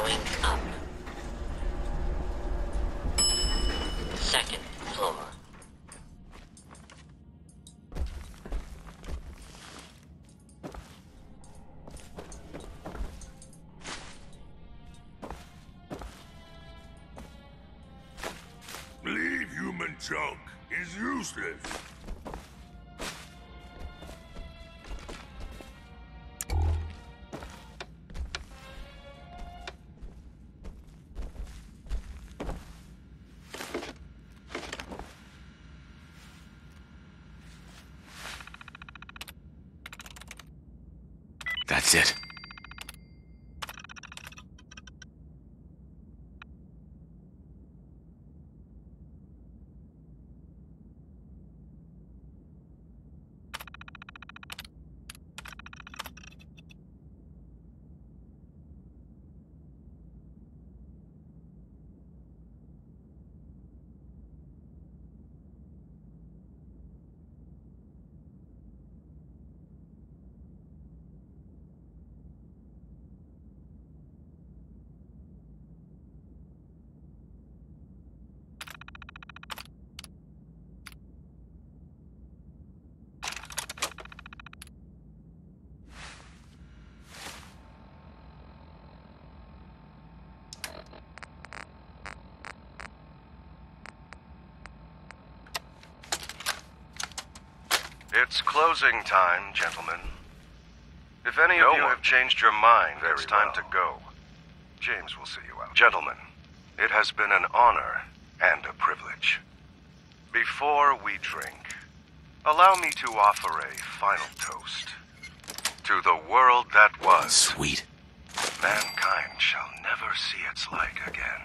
Going up. Second floor. Leave human junk is useless. That's it. It's closing time, gentlemen. If any of you have changed your mind, it's time to go. James will see you out. Gentlemen, it has been an honor and a privilege. Before we drink, allow me to offer a final toast. To the world that was. Sweet. Mankind shall never see its like again.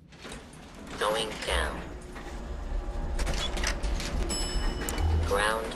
Going down. Ground